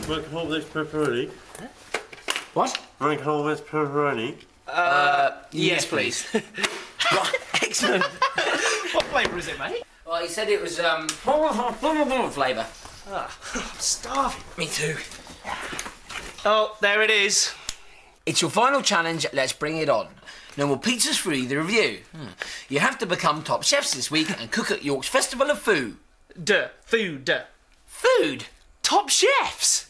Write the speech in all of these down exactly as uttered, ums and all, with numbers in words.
I can hold this pepperoni. Huh? What? I can hold this pepperoni. Uh, yes, please. Right, excellent. What flavour is it, mate? Well, he said it was, um, flavour. Ah, I'm starving. Me too. Oh, there it is. It's your final challenge, let's bring it on. No more pizzas for either of you. Hmm. You have to become top chefs this week and cook at York's Festival of Food. Duh, food. Food? Top chefs?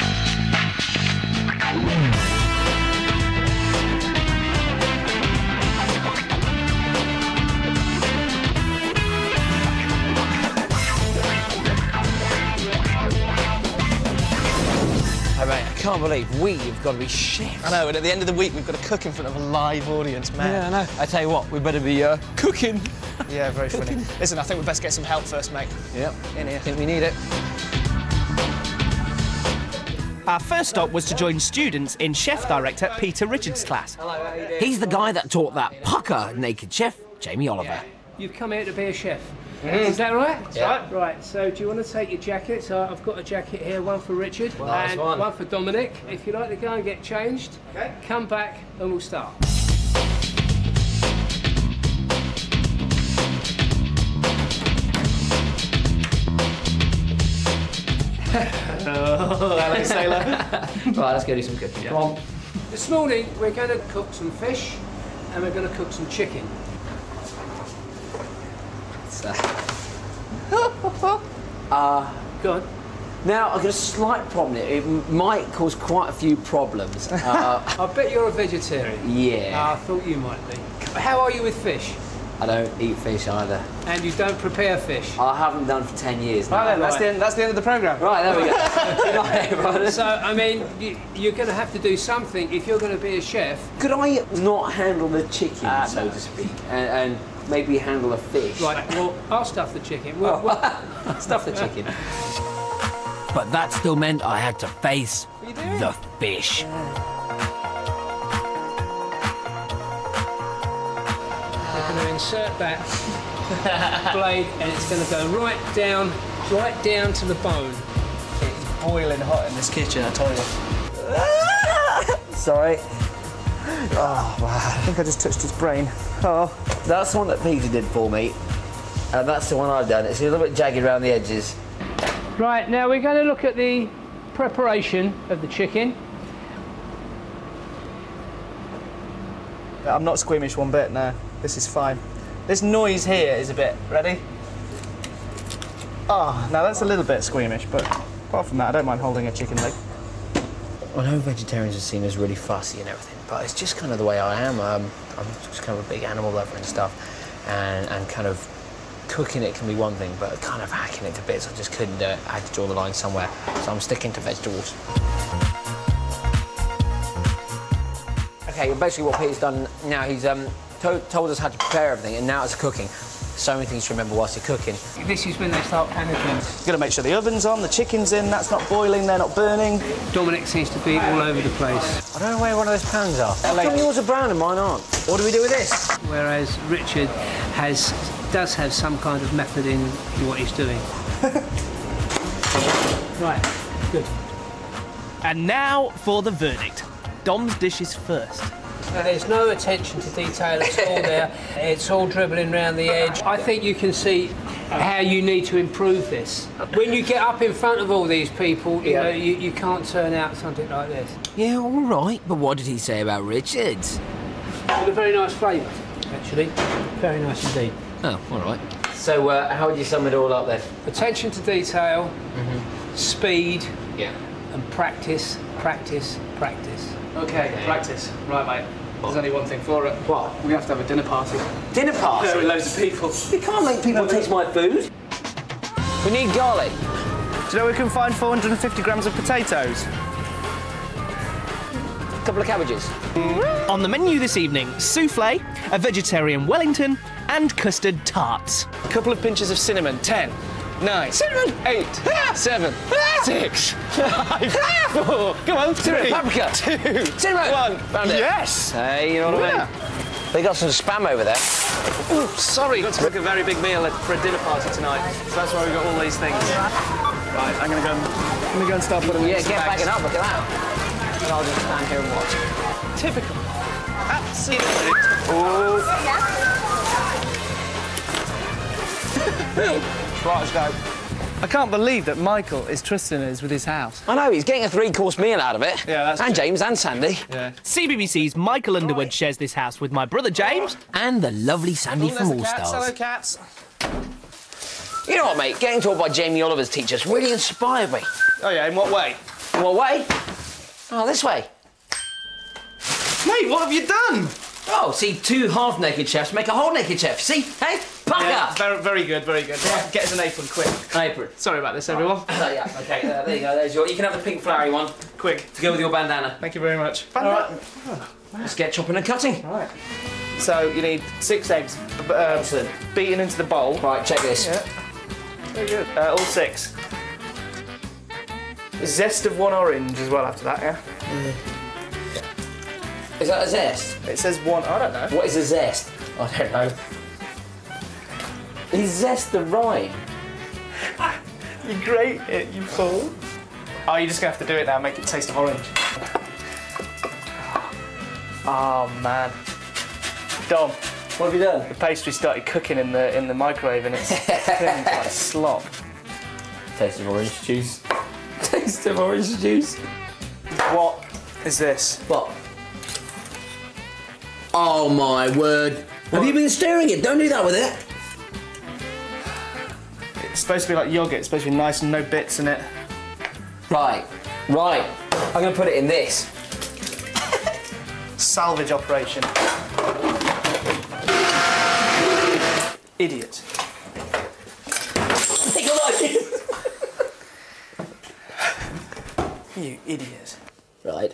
Mate, I can't believe we've got to be chefs. I know, and at the end of the week, we've got to cook in front of a live audience, man. Yeah, I know. I tell you what, we better be uh, cooking. Yeah, very funny. Listen, I think we best get some help first, mate. Yep, in here. I think we need it. Our first stop was to join students in chef director Peter Richards' class. Hello, how you doing? He's the guy that taught that pucker naked chef, Jamie Oliver. Yeah. You've come here to be a chef. Mm. Is that right? Yeah. Right. Right, so do you want to take your jackets? Uh, I've got a jacket here, one for Richard Nice and one. one for Dominic. If you'd like to go and get changed, okay. Come back and we'll start. Oh, hello, sailor. Right, let's go do some cooking. Yeah. Come on. This morning we're going to cook some fish and we're going to cook some chicken. uh, Go on. Now, I've got a slight problem here. It might cause quite a few problems. Uh, I bet you're a vegetarian. yeah. Ah, I thought you might be. How are you with fish? I don't eat fish either. And you don't prepare fish? I haven't done for ten years now. Right then, that's, Right. the end, that's the end of the programme. Right, there we go. Good night, everyone. So, I mean, you, you're going to have to do something if you're going to be a chef. Could I not handle the chicken, Uh, so no. to speak, and, and maybe handle a fish? Right, well, I'll stuff the chicken. We'll, we'll... Stuff the chicken. But that still meant I had to face the fish. We're going to insert that blade and it's going to go right down, right down to the bone. It's boiling hot in this kitchen, I tell you. Sorry. Oh, wow. I think I just touched his brain. Oh. That's the one that Peter did for me, and that's the one I've done. It's a little bit jagged around the edges. Right, now we're going to look at the preparation of the chicken. I'm not squeamish one bit, no. This is fine. This noise here is a bit... Ready? Oh, now that's a little bit squeamish, but apart from that, I don't mind holding a chicken leg. I know vegetarians are seen as really fussy and everything, but it's just kind of the way I am. Um, I'm just kind of a big animal lover and stuff, and, and kind of cooking it can be one thing, but kind of hacking it to bits, I just couldn't do it. I had to draw the line somewhere, so I'm sticking to vegetables. Okay, basically what Peter's done now, he's um, to told us how to prepare everything, and now it's cooking. So many things to remember whilst you're cooking. This is when they start panicking. You've got to make sure the oven's on, the chicken's in, that's not boiling, they're not burning. Dominic seems to be all over the place. I don't know where one of those pans are. How come yours are brown and mine aren't? What do we do with this? Whereas Richard has does have some kind of method in what he's doing. Right, good. And now for the verdict. Dom's dishes first. Now, there's no attention to detail, it's all there. It's all dribbling around the edge. I think you can see how you need to improve this. When you get up in front of all these people, you Yeah. know, you, you can't turn out something like this. Yeah, all right, but what did he say about Richard's? With a very nice flavour, actually. Very nice indeed. Oh, all right. So, uh, how would you sum it all up then? Attention to detail, Mm-hmm. speed, Yeah. and practice, practice, practice. OK, practice. Right, mate. There's only one thing for it. What? We have to have a dinner party. Dinner party? Yeah, with loads of people. You can't make people taste my food. We need garlic. Do you know where we can find four hundred fifty grams of potatoes? A couple of cabbages. On the menu this evening, souffle, a vegetarian Wellington, and custard tarts. A couple of pinches of cinnamon. Ten. Nine. Cinnamon. Eight. Seven. Six. Five. Four. Come on. Three. Paprika. Two. Cinnamon. One. Found it. Yes. Hey, you know what I mean? They got some spam over there. Ooh, sorry. Got to cook a very big meal for a dinner party tonight, so that's why we got all these things. Right, I'm gonna go. I'm gonna go and start putting. Yeah, in some get bags. bagging up. Look at that. And I'll just stand here and watch. Typical. Absolutely. Oh. Right, let's go. I can't believe that Michael is trusting us with his house. I know, he's getting a three-course meal out of it. Yeah, that's And true. James and Sandy. Yeah. C B B C's Michael Underwood shares this house with my brother James and the lovely Sandy from All Cats. Hello, Stars. cats. You know what, mate? Getting taught by Jamie Oliver's teachers really inspired me. Oh yeah, in what way? In what way? Oh, this way. Mate, what have you done? Oh, see, two half-naked chefs make a whole-naked chef. See? Hey? Pucker! Yeah, very, very good, very good. Right, get us an apron, quick. An apron. Sorry about this, everyone. Oh, yeah, OK, uh, there you go. There's your... You can have the pink flowery one Quick. to go with your bandana. Thank you very much. All right. Let's get chopping and cutting. All right. So you need six eggs, uh, Excellent. beaten into the bowl. Right, check this. Yeah. Very good. Uh, all six. Zest of one orange as well after that, yeah? Is that a zest? It says one, I don't know. What is a zest? I don't know. Is zest the rhyme? You grate it, you fool. Oh, you're just gonna have to do it now, make it taste of orange. Oh man. Dom, What have you done? the pastry started cooking in the in the microwave and it's turning into like slop. Taste of orange juice. Taste of orange juice. What is this? What? Oh my word. Have you been stirring it? Don't do that with it. It's supposed to be like yogurt, it's supposed to be nice and no bits in it. Right, right. I'm gonna put it in this. Salvage operation. Idiot. Take a look. You idiot. Right.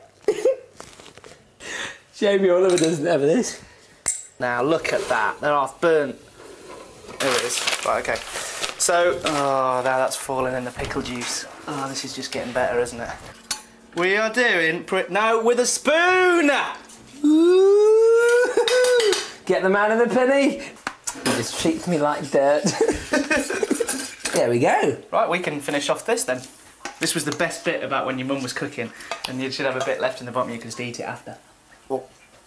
Jamie Oliver doesn't have this. Now look at that. They're half burnt. There it is. Right, okay. So, oh, now that's falling in the pickle juice. Oh, this is just getting better, isn't it? We are doing pri- no with a spoon. Ooh. Get the man in the penny. He just treats me like dirt. There we go. Right, we can finish off this then. This was the best bit about when your mum was cooking, and you should have a bit left in the bottom. You can just eat it after. Oh.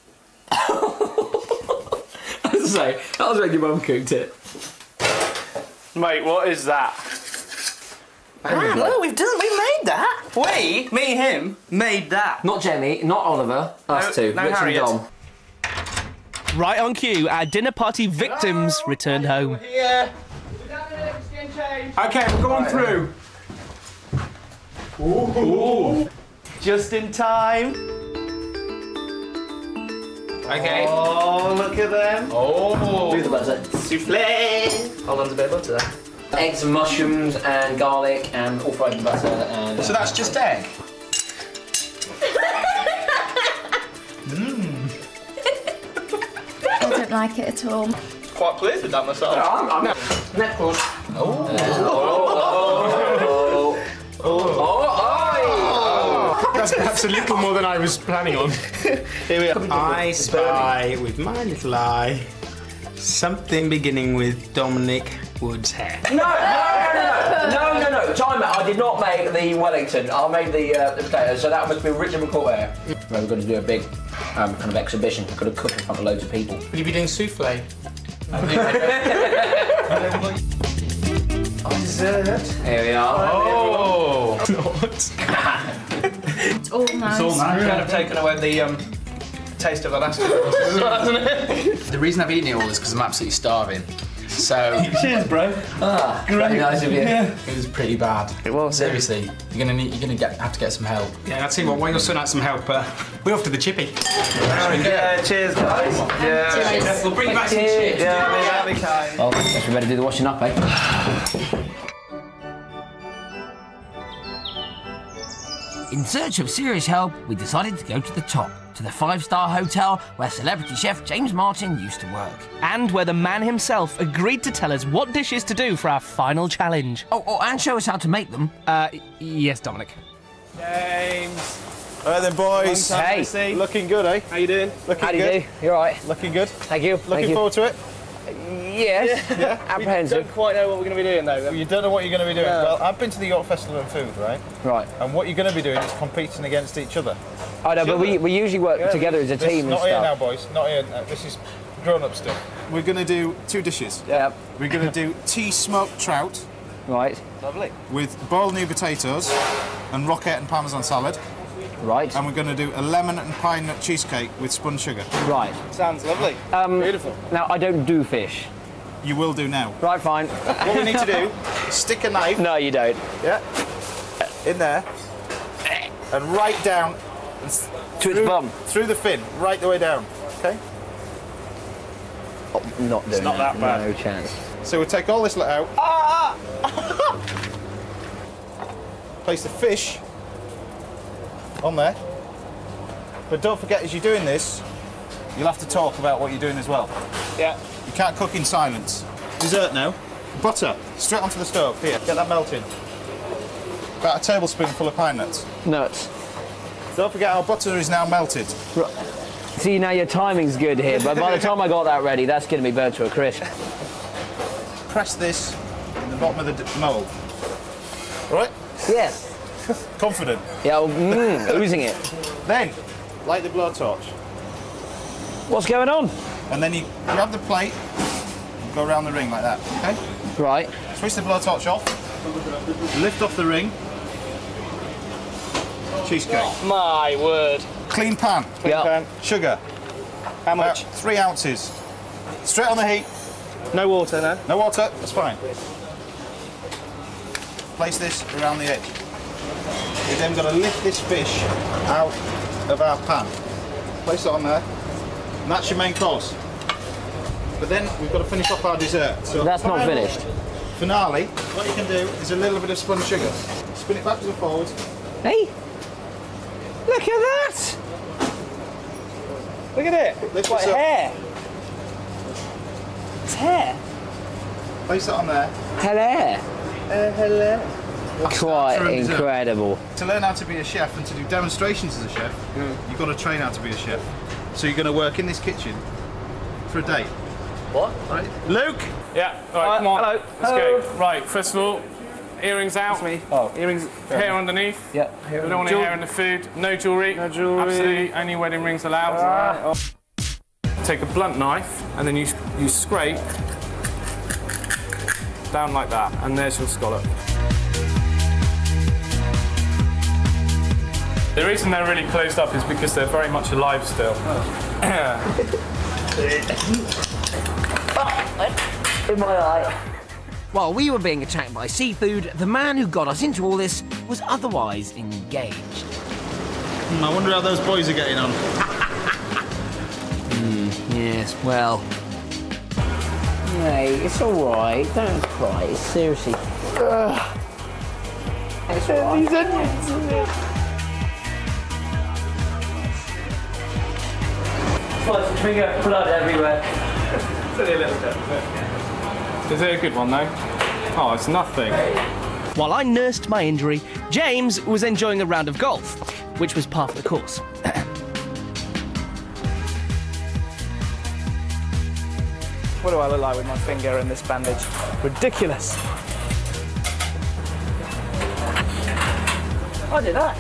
I was say, that was when your mum cooked it. Mate, what is that? Ah, no, we've done. We made that. We, me, him, made that. Not Jamie, not Oliver, us No- two, no Rich Harriet. and Dom. Right on cue, our dinner party victims returned home. Yeah. Okay, we're going through. Ooh. Just in time. Okay. Oh, look at them. Oh. Do the butter. Souffle. Hold on to a bit of butter there. Eggs and mushrooms and garlic and all fried in butter and... So that's just egg? I don't like it at all. Quite pleased with that myself. I'm, I'm not... Next course. Oh. Oh, oh, oh. That's, that's a little more than I was planning on. Here we are. I spy with my little eye something beginning with Dominic Wood's hair. No, no, no, no, no, no, no, time out. I did not make the Wellington. I made the, uh, the potatoes, so that must be Richard McCoy hair. Right, we're going to do a big um, kind of exhibition. We're going to cook in front of loads of people. Will you be doing souffle? Dessert. Here we are. Oh! It's all nice. Kind of taken away the um, taste of the last two, hasn't it? The reason I've eaten it all is because I'm absolutely starving. So Cheers, bro. Ah, very nice of you. it was pretty bad. It was. Seriously, you're gonna need, you're gonna get, have to get some help. Yeah, I'll tell you what, while you're sorting out some help, uh, we're off to the chippy. Yeah, cheers, guys. Yeah. Cheers. We'll bring back some chips. Yeah, be kind. Well, guess we better do the washing up, eh? In search of serious help, we decided to go to the top, to the five-star hotel where celebrity chef James Martin used to work. And where the man himself agreed to tell us what dishes to do for our final challenge. Oh, oh, and show us how to make them. Uh, yes, Dominic. James. Right then, boys. Hey. Looking good, eh? How you doing? Looking How do good. you do? You all right? Looking good. Thank you. Looking Thank you. forward to it? Yes. Yeah. Apprehensive. We don't quite know what we're going to be doing though. Well, you don't know what you're going to be doing. No. Well, I've been to the York Festival of Food, right? Right. And what you're going to be doing is competing against each other. I know, but we, we usually work Yeah, together as a this- team and Not stuff. here now, boys. Not here. No, this is grown-up stuff. We're going to do two dishes. Yeah. We're going to do tea smoked trout. Right. Lovely. With boiled new potatoes and rocket and parmesan salad. Right. And we're going to do a lemon and pine nut cheesecake with spun sugar. Right. Sounds lovely. Um, Beautiful. Now, I don't do fish. You will do now. Right, fine. What we need to do is stick a knife. No, you don't. Yeah. In there. And right down. And to its bum. Through the fin, right the way down. Okay? Oh, not doing It's not that bad. No chance. So we'll take all this lot out. Ah! Place the fish on there. But don't forget, as you're doing this, you'll have to talk about what you're doing as well. Yeah. You can't cook in silence. Dessert now. Butter, straight onto the stove. Here, get that melting. About a tablespoonful of pine nuts. Nuts. Don't forget our butter is now melted. Right. See, now your timing's good here, but by the time I got that ready, that's going to be burnt to a crisp. Press this in the bottom of the d- mould. All right? Yes. Confident. Yeah, well, mm, oozing it. Then, light the blowtorch. What's going on? And then you grab the plate and go around the ring like that, okay? Right. Switch the blowtorch off. Lift off the ring. Cheesecake. Oh, my word. Clean pan. Clean Yeah. pan. Sugar. How much? About three ounces. Straight on the heat. No water, no? No water, that's fine. Place this around the edge. We've then got to lift this fish out of our pan. Place it on there. And that's your main course. But then we've got to finish off our dessert. So That's not final finished. Finale, what you can do is a little bit of spun sugar. Spin it backwards and forwards. Hey, look at that! Look at it. Lift Like this up. hair. It's hair. Place it on there. Hello. Uh, hello. Quite After a dessert. incredible. To learn how to be a chef and to do demonstrations as a chef, you've got to train how to be a chef. So you're going to work in this kitchen for a day. What? Right? Luke! Yeah, all right, come on. hello. Let's Hello. go. Right, first of all, earrings out. me. Oh. Earrings, hair underneath. Yeah. We don't want any hair in the food. No jewellery. No jewellery. Absolutely, only wedding rings allowed. Ah. Take a blunt knife and then you, you scrape down like that, and there's your scallop. The reason they're really closed up is because they're very much alive still. In my eye. While we were being attacked by seafood, the man who got us into all this was otherwise engaged. Hmm, I wonder how those boys are getting on. Yes, well, Hey, it's all right. Don't cry. It's seriously. Ugh. It's all right. These onions. Finger blood everywhere. Is it a good one though? Oh, it's nothing. while I nursed my injury, James was enjoying a round of golf, which was part of the course. What do I look like with my finger in this bandage? Ridiculous. I did that.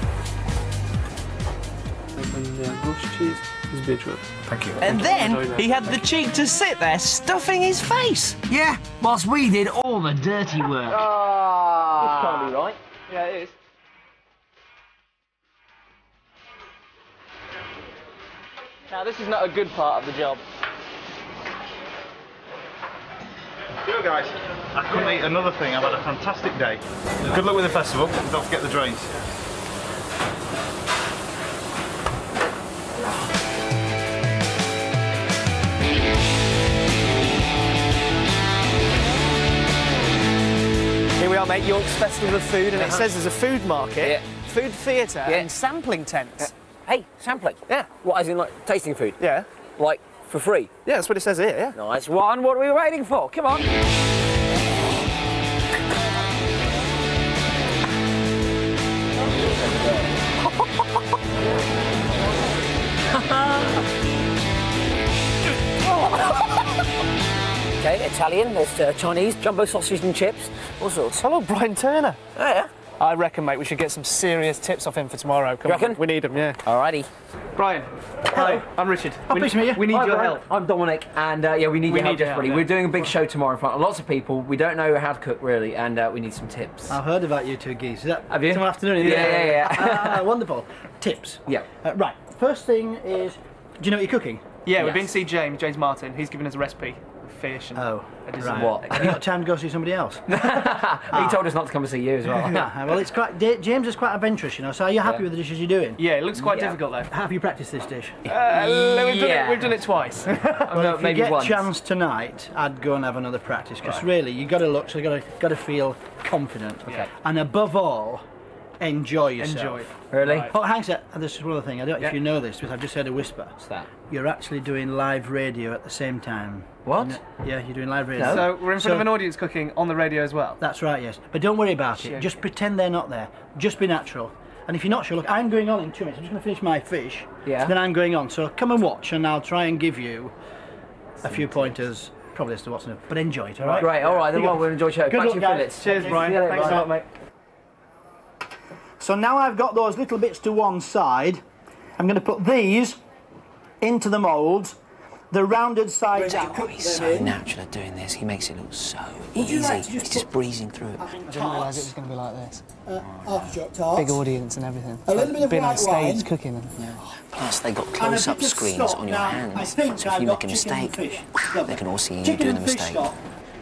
Thank you. And then he had the cheek to sit there stuffing his face. Yeah, whilst we did all the dirty work. Ah. This can't be right. Yeah, it is. Now, this is not a good part of the job. Yo guys, I couldn't eat another thing. I've had a fantastic day. Good luck with the festival. Don't forget the drains. Here we are, mate, York's Festival of Food, and Uh-huh. it says there's a food market, Yeah. food theatre, Yeah. and sampling tents. Hey, sampling. Yeah. What, as in like tasting food? Yeah. Like for free? Yeah, that's what it says here, yeah. Nice one. What are we waiting for? Come on. Okay, Italian, there's uh, Chinese, jumbo sausage and chips, all sorts. Hello, Brian Turner. Oh, yeah? I reckon, mate, we should get some serious tips off him for tomorrow. Come You reckon? on, we need them, yeah. Alrighty. Brian. Hello. I'm Richard. Oh, we pleased to meet you. We need Hi, your Brian. help. I'm Dominic, and uh, yeah, we need We your help need your desperately. help, yeah. We're doing a big show tomorrow in front of lots of people. We don't know how to cook really, and uh, we need some tips. I've heard about you two geese. Is that Have you? tomorrow afternoon? Yeah, yeah, yeah. Ah, wonderful. Tips. Yeah. Uh, right. First thing is, do you know what you're cooking? Yeah, we've Yes. been to see James, James Martin. He's given us a recipe of fish and Oh, a dessert. right. What? Have you got time to go see somebody else? He told us not to come and see you as well. Ah, well, it's quite. Da- James is quite adventurous, you know. So are you happy Yeah. with the dishes you're doing? Yeah, it looks quite Yeah. difficult though. Have you practiced this dish? Uh, we've, done Yeah. it, we've done it twice. No, If you maybe get once. chance tonight, I'd go and have another practice because really you got to look, so you got to got to feel confident. Okay. And above all, enjoy yourself. Enjoy. Really? Right. Oh, hang on a sec. And this is one other thing. I don't know Yeah. if you know this, but I've just heard a whisper. What's that? You're actually doing live radio at the same time. What? You know- yeah, you're doing live radio. So we're in front So- of an audience cooking on the radio as well. That's right, yes. But don't worry about it. Sure. Just pretend they're not there. Just be natural. And if you're not sure, look, I'm going on in two minutes. I'm just going to finish my fish. Yeah. Then I'm going on. So come and watch, and I'll try and give you a few pointers, probably as to what's new. But enjoy it, all right? Great, alright, then Here you well, go. we'll enjoy show. Good Back luck, to you, guys. Phillips. Cheers, Brian. See you later, Thanks a bye. lot, mate. So now I've got those little bits to one side, I'm going to put these into the moulds. The rounded sides out. He's so natural at doing this. He makes it look so Would you easy. like to just He's just breezing through it. I didn't realise it was going to be like this. Uh, artichoke tarts. Big audience and everything. A little bit of Been on white stage wine. cooking. And... Plus, they got And a close-up bit of screens stock. on your Now, I hands. think So if I've you got make a chicken and mistake, fish. they can all see you Chicken doing the and fish mistake. stock.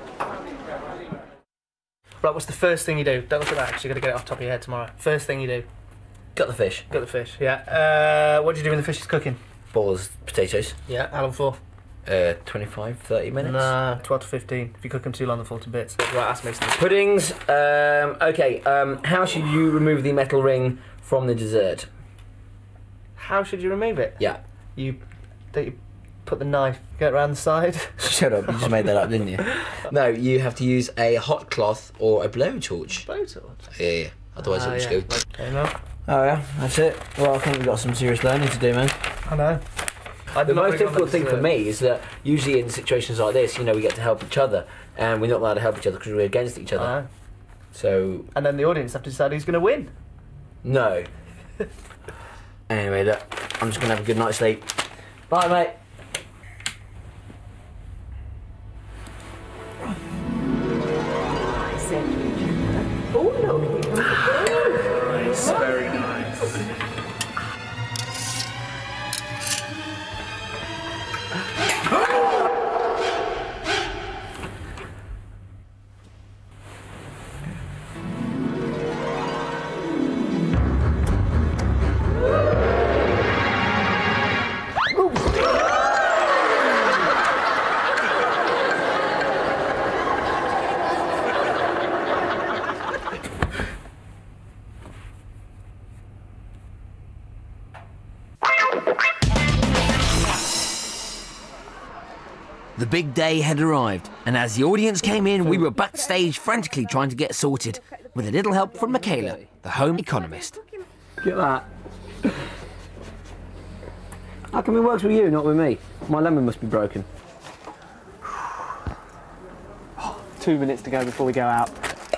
Right, what's the first thing you do? Don't look at that, because you've got to get it off the top of your head tomorrow. First thing you do? Got the fish. Got the fish, yeah. Uh, what do you do when the fish is cooking? Balls, potatoes. Yeah, how long for? Uh, twenty-five, thirty minutes. Nah, twelve to fifteen. If you cook them too long, they'll fall to bits. Right, ask me something. Puddings. Um, okay, um, how should you remove the metal ring from the dessert? How should you remove it? Yeah. You, don't you put the knife, get around the side? Shut up, you just made that up, didn't you? No, you have to use a hot cloth or a blowtorch. Blowtorch? Yeah, yeah. Otherwise Ah, it'll just yeah. go... Okay, no. Oh yeah, that's it. Well, I think we've got some serious learning to do, man. I know. The I'm not most big on difficult thing for dessert. me is that usually in situations like this, you know, we get to help each other, and we're not allowed to help each other because we're against each other. I know. So... And then the audience have to decide who's going to win. No. Anyway, look, I'm just going to have a good night's sleep. Bye, mate. Nice, very nice. The big day had arrived, and as the audience came in, we were backstage frantically trying to get sorted, with a little help from Michaela, the home economist. Get that. How come it works with you, not with me? My lemon must be broken. Two minutes to go before we go out.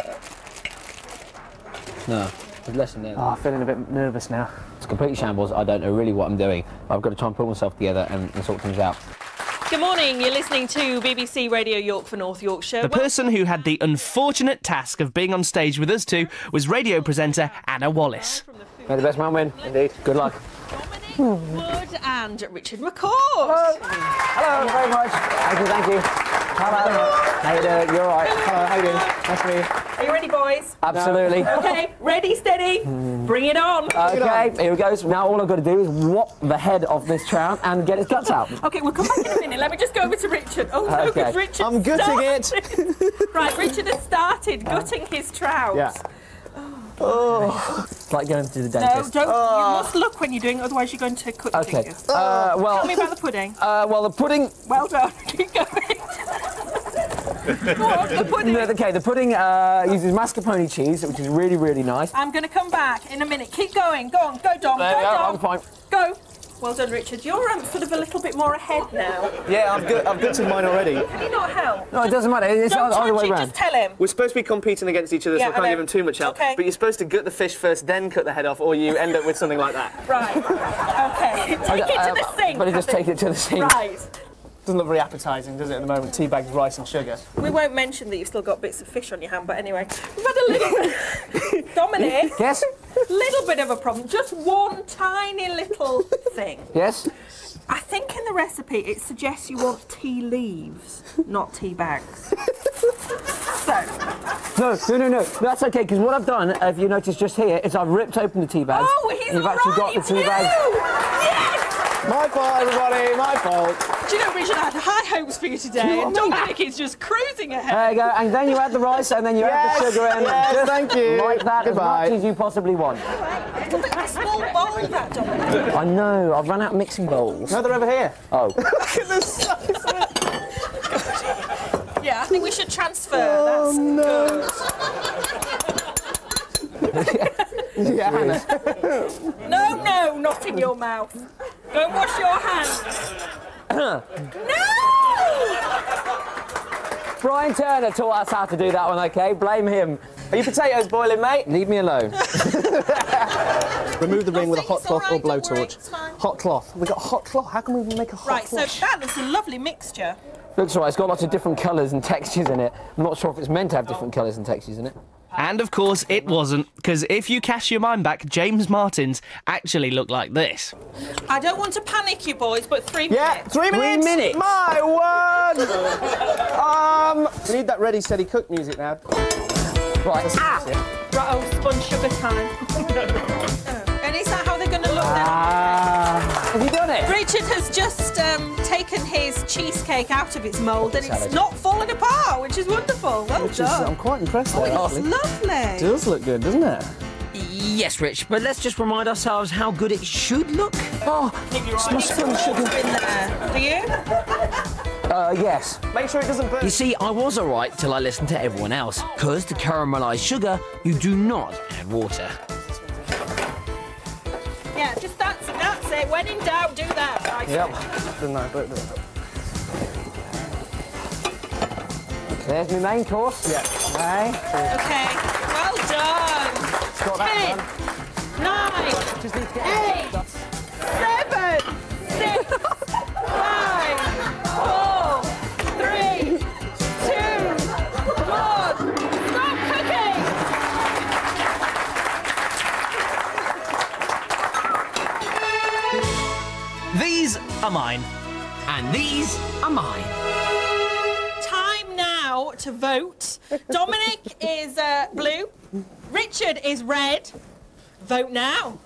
No, there's less than there. Oh, I'm feeling a bit nervous now. It's completely shambles. I don't know really what I'm doing. I've got to try and pull myself together and, and sort things out. Good morning, you're listening to B B C Radio York for North Yorkshire. The person who had the unfortunate task of being on stage with us two was radio presenter Anna Wallace. May the best man win, indeed. Good luck. Wood and Richard McCourt. Hello. Hello very much. Thank you, thank you. Hello. How you doing? You all right? Hello, how you doing? Nice to meet you. Are you ready, boys? Absolutely. Okay, ready, steady, bring it on. Okay, here we go. So now all I've got to do is whop the head of this trout and get its guts out. Okay, we'll come back in a minute. Let me just go over to Richard. Oh no, Okay. because Richard I'm gutting started. Right, Richard has started gutting his trout. Yeah. Oh. It's like going to the No, dentist. don't. Oh. You must look when you're doing it, otherwise you're going to cut your Okay. fingers. Uh, well. Tell me about the pudding. Uh, well, the pudding. Well done. Keep going. Go on, the pudding. No, okay, the pudding uh, uses mascarpone cheese, which is really, really nice. I'm going to come back in a minute. Keep going. Go on. Go, Dom. There go, we go, Dom. I'm fine. Go. Well done, Richard. You're um, sort of a little bit more ahead now. Yeah, I've got, I've got to mine already. Can you not help? No, it doesn't matter. It's Don't either way touch it, round. just tell him. We're supposed to be competing against each other, Yeah, so I can't I know. give him too much help. Okay. But you're supposed to gut the fish first, then cut the head off, or you end up with something like that. Right. Okay. Take I- it to I- the sink. But just take it to the sink. Right. Doesn't look very appetising, does it, at the moment? Tea bags, rice and sugar. We won't mention that you've still got bits of fish on your hand, but anyway. We've had a little... Dominic? Yes? Little bit of a problem. Just one tiny little thing. Yes? I think in the recipe it suggests you want tea leaves, not tea bags. So... No, no, no, no. That's okay, because what I've done, if you notice just here, is I've ripped open the tea bags. Oh, he's and you've all actually right, got the tea too. bags. Yes! My fault, everybody, my fault. Do you know, Richard, I had high hopes for you today, and Dominic is just cruising ahead. There you go, and then you add the rice, and then you Yes, add the sugar in. yes, just thank you. like that, Goodbye. as much as you possibly want. A little bit of a small bowl, that, Dominic. I know, I've run out of mixing bowls. No, they're over here. Oh. Look at the size of it. Yeah, I think we should transfer. Oh, That's no. good. Yeah, Hannah. No, no, not in your mouth. Don't wash your hands. No! Brian Turner taught us how to do that one, okay? Blame him. Are your potatoes boiling, mate? Leave me alone. Remove the ring with a hot cloth right, or don't worry, blowtorch. it's fine. Hot cloth. We've got a hot cloth. How can we make a hot Right, so cloth? that is a lovely mixture. Looks all right, it's got lots of different colours and textures in it. I'm not sure if it's meant to have different colours and textures in it. And of course it wasn't, because if you cast your mind back, James Martin's actually looked like this. I don't want to panic you boys, but three Yeah, minutes. three minutes. Three minutes. My word. um, we need that ready, steady, cook music now. Right. Ah! Right, oh, spun sugar time. Oh. And is that how they're going to look Ah. Have you done it? then? Richard has just um, taken his cheesecake out of its mould and it's not falling apart, which is wonderful. Well Which is, done. I'm quite impressed Oh, there, it looks actually. lovely. It does look good, doesn't it? Yes, Rich, but let's just remind ourselves how good it should look. Oh, it's my spun sugar. In there. Do you? Uh, yes. Make sure it doesn't burn. You see, I was all right till I listened to everyone else, because to caramelise sugar, you do not add water. Yeah, just that's, that's it. When in doubt, do that. I Yep. say. No, don't do it. There's my main course. Yeah. Okay. Okay, well done. Got that Ten, nine, Just need to get eight, seven, six, five, four, three, two, one. Stop cooking! These are mine. And these are mine. Time now to vote. Dominic is uh, blue. Richard is red. Vote now.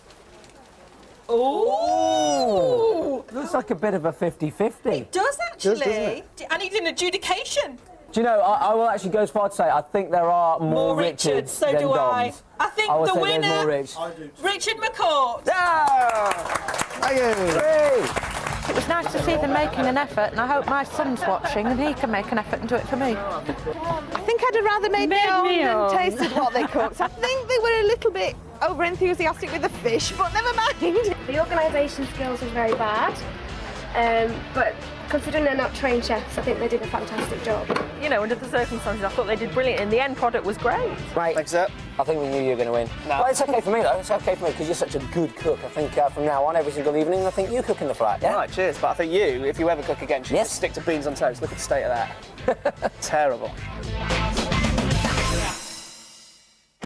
Ooh! Looks like a bit of a fifty fifty. Does actually. doesn't it? I need an adjudication. Do you know, I, I will actually go as far to say I think there are more, More Richards Richards, so than do I. Doms. I think I would the say there's winner, more Rich. Richard McCourt. Yeah! Thank you. It was nice to see them making an effort, and I hope my son's watching and he can make an effort and do it for me. I think I'd have rather made my own than tasted what they cooked. I think they were a little bit over enthusiastic with the fish, but never mind. The organisation skills were very bad, um, but considering they're not trained chefs, I think they did a fantastic job. You know, under the circumstances, I thought they did brilliant, and the end product was great. Right. Thanks, Zep. I think we knew you were going to win. No. Well, it's okay for me, though. It's okay for me, because you're such a good cook. I think uh, from now on, every single evening, I think you cook in the flat, yeah? Right, cheers. But I think you, if you ever cook again, should Yes. just stick to beans on toast. Look at the state of that. Terrible.